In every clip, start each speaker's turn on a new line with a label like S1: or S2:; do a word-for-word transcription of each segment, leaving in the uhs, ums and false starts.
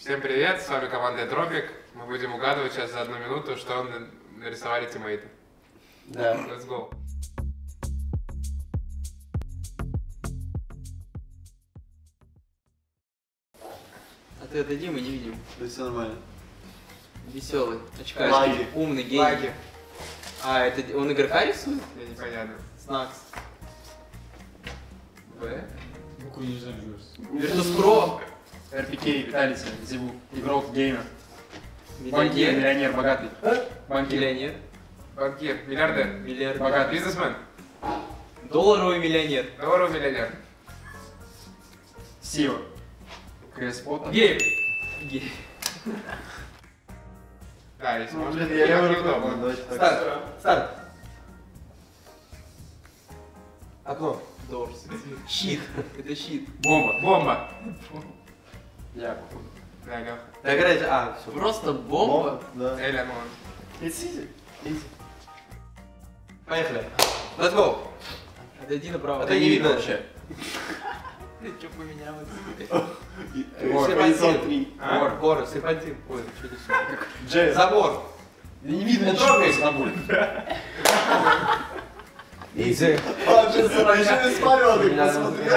S1: Всем привет, с вами команда Тропик. Мы будем угадывать сейчас за одну минуту, что нарисовали тиммейты.
S2: Да.
S1: Let's go.
S3: А ты отойди, мы не видим.
S2: Да все нормально.
S3: Веселый, очкарик,
S2: Лаги.
S3: умный, гений.
S1: Лаги.
S3: А, это он игрока рисует?
S1: Я непонятно.
S3: Снакс. Б.
S4: Букву не знаешь.
S3: Виртуспро.
S4: эр пи кей, Виталица, Зибу, игрок, геймер. Банкир,
S3: Миллионер.
S4: миллионер, богатый. Банкир,
S3: Миллионер.
S1: Банкир, миллиардер,
S3: Миллиардер.
S4: богатый.
S1: бизнесмен,
S3: Долларовый миллионер.
S1: долларовый миллионер,
S4: Сио. КС Пота.
S1: гей.
S3: Гей.
S1: Да, если
S2: Ну,
S1: можно.
S2: блин, я левый рукой.
S1: неудобно.
S2: Давайте так.
S3: Старт. Старт.
S2: Окно.
S3: Дорс. Щит. Это щит.
S1: Бомба, бомба.
S4: Я, походу.
S1: Да, Леха.
S2: Да играйте. А, все.
S3: Просто бомба.
S2: Да.
S1: Эля, ну.
S2: It's easy. Easy. Поехали. Let's go.
S3: Отойди направо.
S2: Это не видно вообще.
S3: Что поменялось?
S4: Гор.
S2: Серпантин.
S1: А?
S2: Гор, горы, серпантин. Ой, что здесь?
S4: Джей.
S2: Забор.
S4: Не видно
S2: Он
S4: ничего.
S2: трогается.
S4: Забор.
S2: Изи.
S5: А, что сразу еще не смотрел, ты посмотри.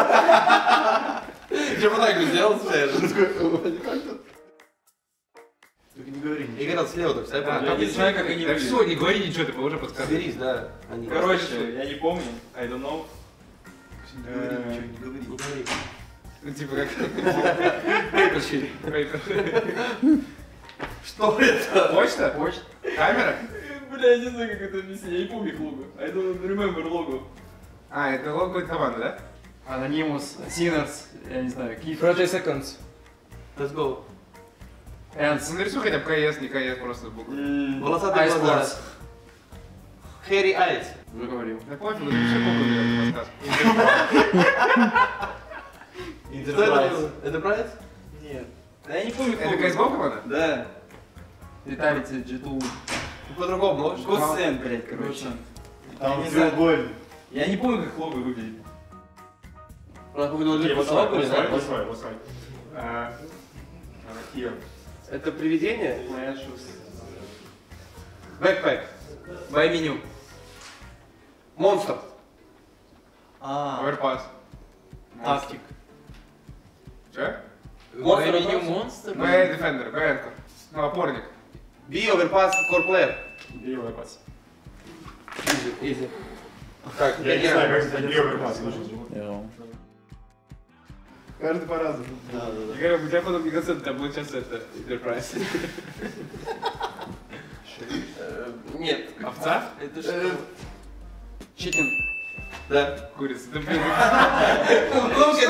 S2: Что вот так бы сделал, знаешь?
S5: Как тут? Только не говори ничего.
S2: Игорь, слева только, вставай,
S1: Да,
S2: помню.
S1: там
S3: не знаю, как они
S1: Да
S3: выглядят.
S1: все, не говори ничего, ты уже подсказываешь.
S2: Соберись, да. Они-
S4: Короче, я не помню. I don't know.
S5: Не говори ничего, не говори.
S2: Не говори.
S1: Ну, типа как...
S2: Выпущи. Что это?
S1: Почта?
S4: Почта.
S1: Камера?
S4: Бля, я не знаю, как это объяснить. Я не помню их лого. I don't remember logo.
S1: А, это лого какой-то команды, да?
S4: Anonymous, Sinners, я не знаю, Kif,
S3: thirty seconds.
S2: Let's go.
S4: Ants,
S1: Ну, нарисуй хотя бы КС, не КС, просто буквы.
S2: Волосатые
S4: Ice
S2: глаза.
S4: Force.
S2: Хэри Айс.
S4: Уже говорил.
S1: Да пофигу, напиши буквы, наверное, подсказку.
S2: Что это было? Это Прайс?
S4: Нет. Да я не помню,
S1: Это кс го команда?
S4: Да. Виталити, джи ту.
S2: По-другому можешь?
S4: Госсен, блядь, короче.
S5: Короче.
S4: Я
S5: Там
S4: не знаю.
S5: треугольник.
S4: Я не помню, как лого выглядит.
S2: У нас выглянули по собаку, не знаю.
S1: восьмой, восьмой.
S4: А, Here.
S2: Это привидение?
S4: Моя шус.
S2: Бэкпэк.
S3: Бай меню.
S2: Монстр.
S4: А,
S1: Оверпас.
S4: тактик.
S1: Че?
S2: Монстр.
S3: Бай меню монстр.
S1: Б дефендер, Б энкор. Ну, опорник.
S2: Би, оверпас, корплеер.
S4: Белый пас.
S2: Изи, изи. Так,
S1: Я не знаю, как это оверпас.
S5: Каждый по-разному. Да, да, да.
S1: Я говорю, у тебя потом не концерт, у тебя получается это Интерпрайз.
S2: Нет.
S1: Овца?
S3: Это
S2: Э,
S3: что?
S4: Чикен.
S2: Да.
S1: Курица. Да блин.
S2: Лучше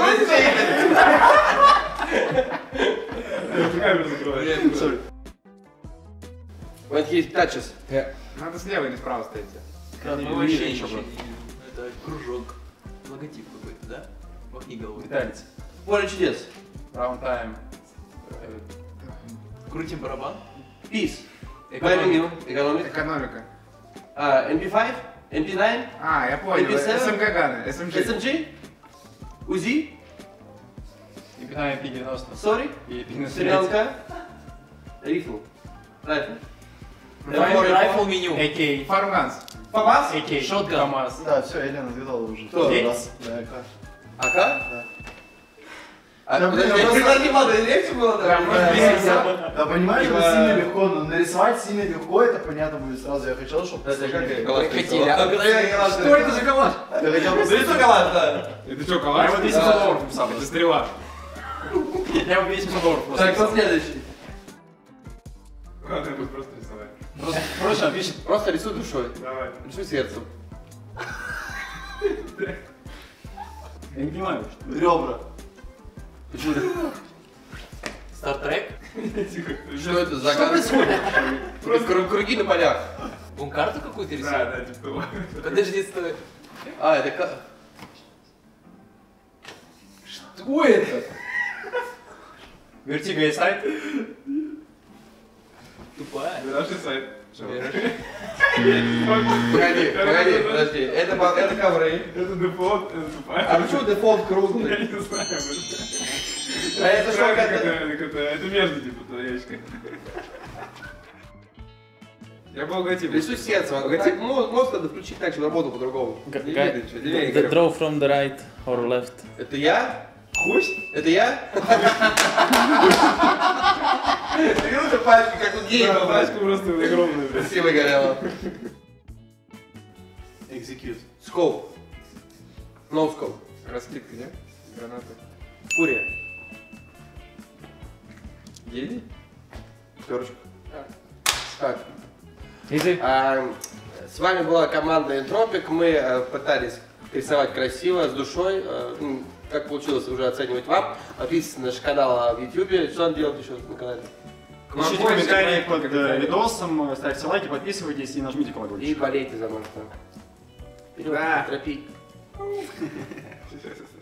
S1: Камеру закрываешь.
S2: Sorry. When he touches.
S1: Надо слева или справа стоять.
S3: Мы вообще ничего не видим. Это кружок. Логотип какой-то, да? Махни головой.
S4: Виталити.
S2: Поле чудес.
S4: Round time.
S3: Крутим барабан.
S2: Пис. Бай меню. Экономик.
S1: Экономика.
S2: А, эм пи пять. эм пи девять.
S1: А, я понял.
S2: эм пи семь?
S1: СМГ Ганы.
S2: эс эм
S1: СМГ.
S2: джи. УЗИ.
S4: И пятнадцать пи девяносто.
S2: Сори.
S4: И пятнадцать.
S2: Стрелянка. Рифл. Райфл.
S3: Райфл меню.
S4: эй
S1: Фармганс.
S2: Фабас.
S4: кей.
S3: Шотган.
S4: КамАЗ.
S5: Да, все, Елена отгадала уже.
S2: Кто?
S5: Второй
S2: Есть?
S5: раз. Да, как?
S2: АК?
S5: Да.
S2: А,
S5: Да, блин,
S2: подожди,
S5: я
S2: я
S5: просто-
S2: не надо, легче было?
S1: Да, может,
S5: Да,
S1: без
S5: да, да, понимаешь,
S2: Типа-
S5: это сильно легко, но нарисовать сильно легко, это понятно будет сразу. Я хотел, чтобы...
S2: Это как
S5: сложнее.
S2: калаш
S3: хотели, а
S2: нарисовал.
S3: Что это за калаш?
S5: Я хотел просто...
S2: Нарисуй калаш, да.
S1: Это что, калаш?
S4: Я вот десять долларов написал.
S1: Это стрела.
S4: Я вот десять долларов просто
S2: Так, кто
S4: написал.
S2: следующий?
S1: Ладно, я буду просто рисовать.
S2: Просто, проще пишет, просто рисуй душой.
S1: Давай.
S2: Рисуй сердцем.
S4: Я не понимаю, что.
S5: Ребра.
S2: Почему ты?
S3: Стартрек.
S2: Что это за загадка? Просто кру- круги на полях.
S3: Он карту какую-то
S1: Да,
S3: рисует?
S1: да, типа того.
S3: Подожди, стой.
S2: А, это ка...
S4: Что это? Вертига и сайт.
S3: Тупая.
S1: Наши сайт.
S2: Погоди, погоди, подожди. Это, по- это ковры.
S1: Это дефолт, это тупая.
S2: А почему дефолт круглый?
S1: Я не знаю.
S2: А это что,
S1: Правильно,
S2: это?
S1: это- это- Это между, типа, твоя яичко. Я был логотип.
S2: Рисуй сердце.
S1: Логотип?
S2: Мозг мозг надо включить так, чтобы работал по-другому.
S5: Г-
S1: Не
S5: га-
S1: видно, что, левее
S5: the
S1: говорю.
S5: draw from the right or left.
S2: Это я?
S1: Хуй?
S2: Это я? Ты видел, что пальцы как у гея
S1: Да,
S2: был?
S1: пачка просто огромная, блядь.
S2: Спасибо, горело. Execute. Scope. No scope.
S1: Раскидка, нет? Гранаты.
S2: Фурия.
S1: Гений?
S2: Пятерочка. Так.
S5: Easy.
S2: А, с вами была команда Энтропик. Мы э, пытались рисовать красиво, с душой. Э, м, как получилось, уже оценивать вам. Подписывайтесь на наш канал в YouTube. Что он делает еще на канале?
S6: Пишите комментарии под э, видосом, ставьте лайки, подписывайтесь и нажмите
S2: И
S6: колокольчик.
S2: болейте за нас. Вперед,
S1: Да.
S2: Энтропик.